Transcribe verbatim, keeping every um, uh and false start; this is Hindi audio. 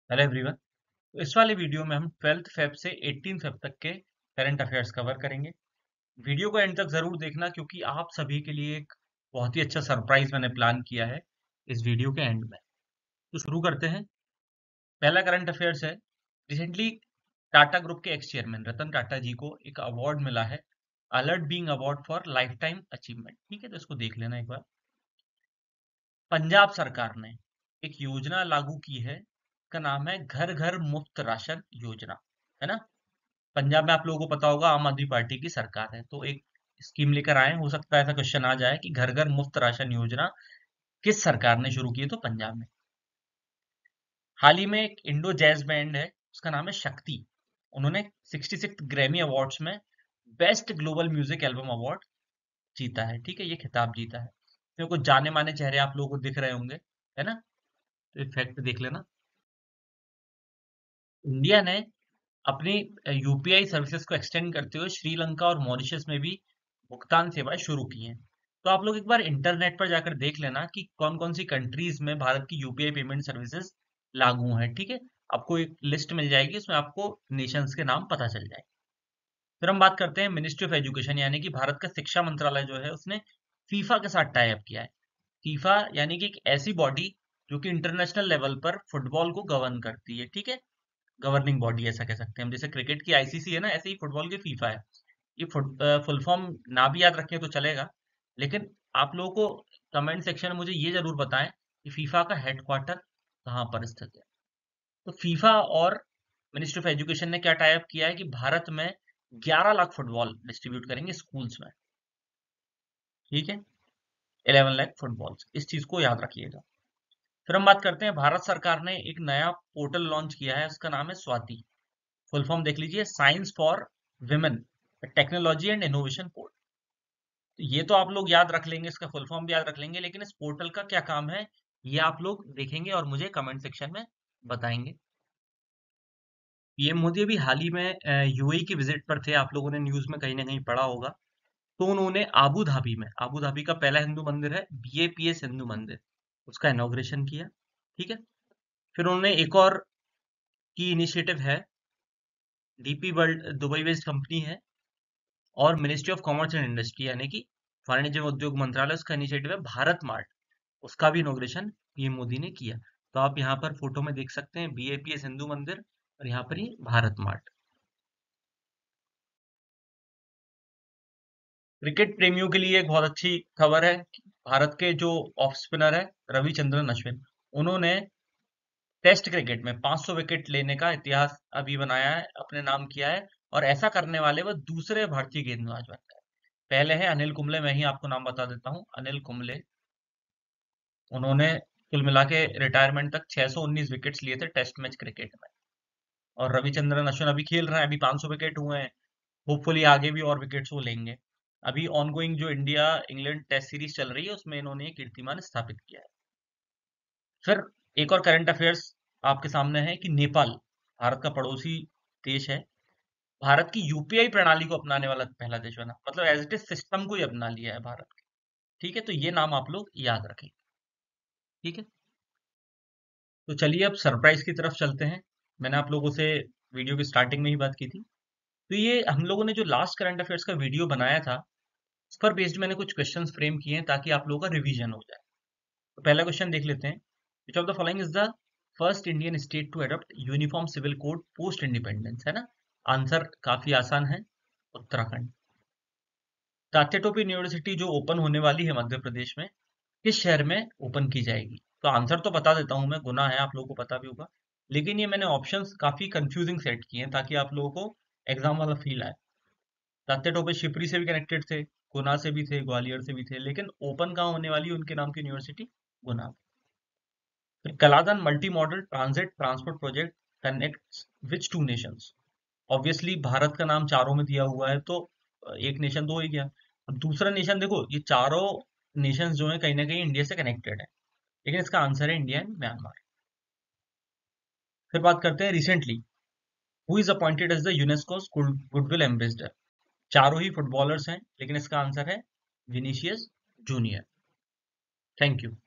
Hello everyone. तो इस वाले वीडियो में हम ट्वेल्थ फेब से एटीन फेब तक के करंट अफेयर्स कवर करेंगे। वीडियो को एंड तक जरूर देखना क्योंकि आप सभी के लिए एक बहुत ही अच्छा सरप्राइज मैंने प्लान किया है इस वीडियो के एंड में। तो शुरू करते हैं। पहला करंट अफेयर्स है। रिसेंटली टाटा ग्रुप के एक्स चेयरमैन रतन टाटा जी को एक अवार्ड मिला है, alert being award for lifetime achievement. ठीक है, तो इसको देख लेना एक बार। पंजाब सरकार ने एक योजना लागू की है, का नाम है घर घर मुफ्त राशन योजना, है ना। पंजाब में आप लोगों को पता होगा आम आदमी पार्टी की सरकार है, तो एक स्कीम लेकर आए। हो सकता है ऐसा क्वेश्चन आ जाए कि घर घर मुफ्त राशन योजना किस सरकार ने शुरू की है, तो पंजाब में। हाल ही में एक इंडो जैज बैंड है, उसका नाम है शक्ति। उन्होंने सिक्सटी सिक्स ग्रैमी अवार्ड्स में best global music album award जीता है। ठीक है, ये खिताब जीता है। तो कुछ जाने माने चेहरे आप लोगों को दिख रहे होंगे, है ना। तो इफेक्ट देख लेना। इंडिया ने अपनी यूपीआई सर्विसेज को एक्सटेंड करते हुए श्रीलंका और मॉरिशस में भी भुगतान सेवाएं शुरू की हैं। तो आप लोग एक बार इंटरनेट पर जाकर देख लेना कि कौन कौन सी कंट्रीज में भारत की यूपीआई पेमेंट सर्विसेज लागू हैं। ठीक है, आपको एक लिस्ट मिल जाएगी, उसमें आपको नेशंस के नाम पता चल जाएंगे। फिर हम बात करते हैं मिनिस्ट्री ऑफ एजुकेशन, यानी कि भारत का शिक्षा मंत्रालय जो है उसने फीफा के साथ टाई अप किया है। फीफा यानी कि एक ऐसी बॉडी जो कि इंटरनेशनल लेवल पर फुटबॉल को गवर्न करती है। ठीक है, गवर्निंग बॉडी ऐसा कह सकते हैं हम। जैसे क्रिकेट की आईसीसी है ना, ऐसे ही फुटबॉल की फीफा है। ये फुल फॉर्म ना भी याद रखें तो चलेगा, लेकिन आप लोगों को कमेंट सेक्शन में मुझे ये जरूर बताएं कि फीफा का हेडक्वार्टर कहाँ पर स्थित है। तो फीफा और मिनिस्ट्री ऑफ एजुकेशन ने क्या टाई अप किया है कि भारत में ग्यारह लाख फुटबॉल डिस्ट्रीब्यूट करेंगे स्कूल्स में। ठीक है, इलेवन लाख फुटबॉल्स, इस चीज को याद रखिएगा। फिर हम बात करते हैं, भारत सरकार ने एक नया पोर्टल लॉन्च किया है, उसका नाम है स्वाति। फुल फॉर्म देख लीजिए, science for women technology and innovation portal. तो ये तो आप लोग याद रख लेंगे, इसका फुल फॉर्म भी याद रख लेंगे, लेकिन इस पोर्टल का क्या काम है ये आप लोग देखेंगे और मुझे कमेंट सेक्शन में बताएंगे। पीएम मोदी अभी हाल ही में यूएई की विजिट पर थे, आप लोगों ने न्यूज में कहीं ना कहीं पढ़ा होगा। तो उन्होंने आबू धाबी में, आबू धाबी का पहला हिंदू मंदिर है बीएपीएस हिंदू मंदिर, उसका इनॉग्रेशन किया। ठीक है, फिर उन्होंने एक और की इनिशिएटिव है, DP world Dubai based company है, और ministry of commerce and industry यानी कि वाणिज्य एवं उद्योग मंत्रालय, उसका इनिशिएटिव है भारत मार्ट। उसका भी इनॉग्रेशन पीएम मोदी ने किया। तो आप यहाँ पर फोटो में देख सकते हैं बीएपीएस हिंदू मंदिर और यहाँ पर ये भारत मार्ट। क्रिकेट प्रेमियों के लिए एक बहुत अच्छी खबर है कि भारत के जो ऑफ स्पिनर है रविचंद्रन अश्विन, उन्होंने टेस्ट क्रिकेट में पाँच सौ विकेट लेने का इतिहास अभी बनाया है, अपने नाम किया है। और ऐसा करने वाले वह दूसरे भारतीय गेंदबाज बन गए। पहले है अनिल कुंबले, मैं ही आपको नाम बता देता हूँ, अनिल कुंबले। उन्होंने कुल मिला के रिटायरमेंट तक छह सौ उन्नीस विकेट्स लिए थे टेस्ट मैच क्रिकेट में। और रविचंद्रन अश्विन अभी खेल रहे हैं, अभी पाँच सौ विकेट हुए हैं। होपफुली आगे भी और विकेट्स वो लेंगे। अभी ऑनगोइंग जो इंडिया इंग्लैंड टेस्ट सीरीज चल रही है उसमें इन्होंने ये कीर्तिमान स्थापित किया है। फिर एक और करंट अफेयर्स आपके सामने है कि नेपाल भारत का पड़ोसी देश है, भारत की यूपीआई प्रणाली को अपनाने वाला पहला देश बना, मतलब एज इट इज सिस्टम को ही अपना लिया है भारत के। ठीक है, तो ये नाम आप लोग याद रखें। ठीक है, तो चलिए अब सरप्राइज की तरफ चलते हैं। मैंने आप लोगों से वीडियो की स्टार्टिंग में ही बात की थी। तो ये हम लोगों ने जो लास्ट करंट अफेयर्स का वीडियो बनाया था, उस पर बेस्ड मैंने कुछ क्वेश्चंस फ्रेम किए हैं ताकि आप लोगों का रिवीजन हो जाए। तो पहला क्वेश्चन देख लेते हैं, which of the following is the first Indian state to adopt uniform civil code post independence, है ना। आंसर काफी आसान है, उत्तराखंड। तात्या टोपी यूनिवर्सिटी जो ओपन होने वाली है मध्य प्रदेश में, किस शहर में ओपन की जाएगी। तो आंसर तो बता देता हूं मैं, गुना है, आप लोगों को पता भी होगा, लेकिन ये मैंने ऑप्शंस काफी कंफ्यूजिंग सेट किए हैं ताकि आप लोगों को एग्जाम वाला फील आए। तात्या टोपे शिवपुरी से भी कनेक्टेड थे, गुना से भी थे, ग्वालियर से भी थे, लेकिन ओपन कहाँ होने वाली है उनके नाम की यूनिवर्सिटी, गुना। फिर Kaladan multi modal transit transport project connect which two nations. Obviously Bharat का नाम चारों में दिया हुआ है, तो एक नेशन तो हो ही गया। अब दूसरा नेशन देखो, ये चारों नेशंस जो है कहीं ना कहीं इंडिया से कनेक्टेड है, लेकिन इसका आंसर है इंडिया एंड म्यांमार। फिर बात करते हैं recently who is appointed as the UNESCO's goodwill ambassador. चारों ही फुटबॉलर्स हैं, लेकिन इसका आंसर है विनीशियस जूनियर। Thank you.